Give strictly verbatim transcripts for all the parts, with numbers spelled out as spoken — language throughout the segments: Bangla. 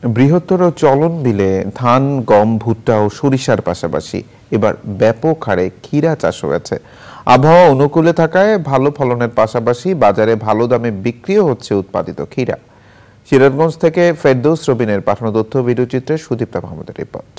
বৃহত্তর চলন বিলে ধান, গম, ভুট্টা ও সরিষার পাশাপাশি এবার ব্যাপক হারে ক্ষীরা চাষ হয়েছে। আবহাওয়া অনুকূলে থাকায় ভালো ফলনের পাশাপাশি বাজারে ভালো দামে বিক্রিও হচ্ছে উৎপাদিত ক্ষীরা। সিরাজগঞ্জ থেকে ফেরদৌস রবিনের পাঠানো তথ্য ভিডিওচিত্রে সুদীপ্তা মাহমুদের রিপোর্ট।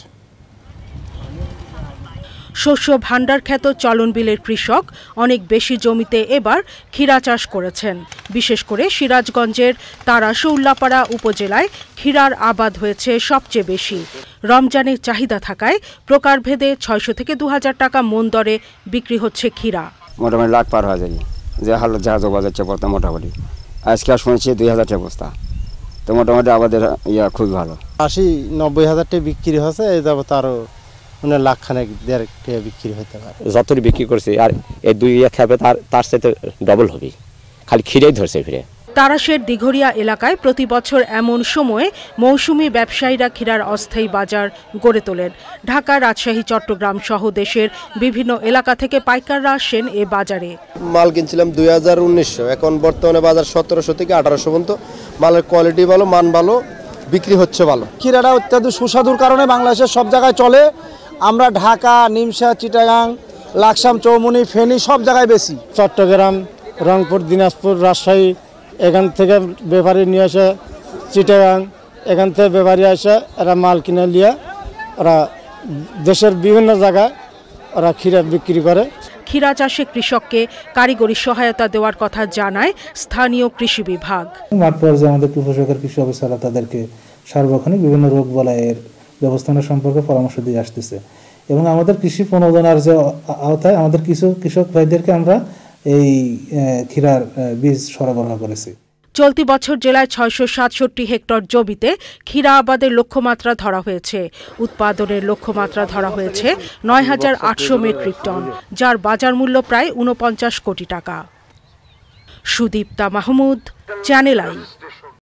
শস্য ভাণ্ডার খ্যাত চলন বিলের কৃষক অনেক বেশি জমিতে এবার ক্ষীরা চাষ করেছেন। বিশেষ করে সিরাজগঞ্জের তারাশো উল্লাপাড়া উপজেলায় ক্ষীরার আবাদ হয়েছে সবচেয়ে বেশি। রমজানের চাহিদা থাকায় প্রকারভেদে ছয়শো থেকে দু হাজার টাকা মন দরে বিক্রি হচ্ছে ক্ষীরা। মোটামুটি লাখ পার হয়ে যায়, যে হাল যা জবা যাচ্ছে বর্তমান মোটামুটি আজকে শুনেছি দুই হাজার টাকা বস্তা, তো মোটামুটি আমাদের ইয়া খুবই ভালো। আশি নব্বই হাজার টাকা বিক্রি হচ্ছে, এই যাবো তারও মানে লাখ খানেক দেড় টাকা বিক্রি হতে পারে। যতটি বিক্রি করছে আর এই দুই খেপে তার তার সাথে ডবল হবে, খালি ক্ষীরাই ধরছে ফিরে। তারাশের দিঘরিয়া এলাকায় প্রতি বছর এমন সময়ে মৌসুমি ব্যবসায়ীরা ক্ষীরার অস্থায়ী বাজার গড়ে তোলেন। ঢাকা, রাজশাহী, চট্টগ্রাম সহ দেশের বিভিন্ন এলাকা থেকে পাইকাররা আসেন এ বাজারে। মাল কিনছিলাম দুই হাজার উনিশশো, এখন বর্তমানে বাজার সতেরোশো থেকে আঠারোশো পর্যন্ত। মালের কোয়ালিটি ভালো, মান ভালো, বিক্রি হচ্ছে ভালো। ক্ষীরাটা অত্যাধিক সুস্বাদুর কারণে বাংলাদেশের সব জায়গায় চলে। আমরা ঢাকা, নিমসা, চিটাগাং, লাকসাম, চৌমুনি, ফেনী সব জায়গায় বেশি। চট্টগ্রাম, রংপুর, দিনাজপুর, রাজশাহী এখান থেকে ব্যাপারী নিয়ে আসে, চিটাগাং এখান থেকে ব্যাপারী আসে, এরা মাল কিনে নিয়ে ওরা দেশের বিভিন্ন জায়গায় ওরা ক্ষীরা বিক্রি করে। ক্ষীরা চাষে কৃষককে কারিগরি সহায়তা দেওয়ার কথা জানায় স্থানীয় কৃষি বিভাগ। মাঠ পর্যায়ে আমাদের উপসহকারী কৃষি অফিসাররা তাদেরকে সার্বক্ষণিক বিভিন্ন রোগ বালাইয়ের ব্যবস্থাপনা সম্পর্কে পরামর্শ দিয়ে আসতেছে এবং আমাদের কৃষি প্রণোদনার যে আওতায় আমাদের কিছু কৃষক ভাইদেরকে আমরা এই ক্ষীরার বীজ সরবরাহ করেছি। চলতি বছর জেলায় ছয়শো সাতষট্টি হেক্টর জমিতে ক্ষীরা আবাদের লক্ষ্যমাত্রা ধরা হয়েছে। উৎপাদনের লক্ষ্যমাত্রা ধরা হয়েছে নয় হাজার আটশো মেট্রিক টন, যার বাজার মূল্য প্রায় ঊনপঞ্চাশ কোটি টাকা। Sudipta Mahmud, Channel I.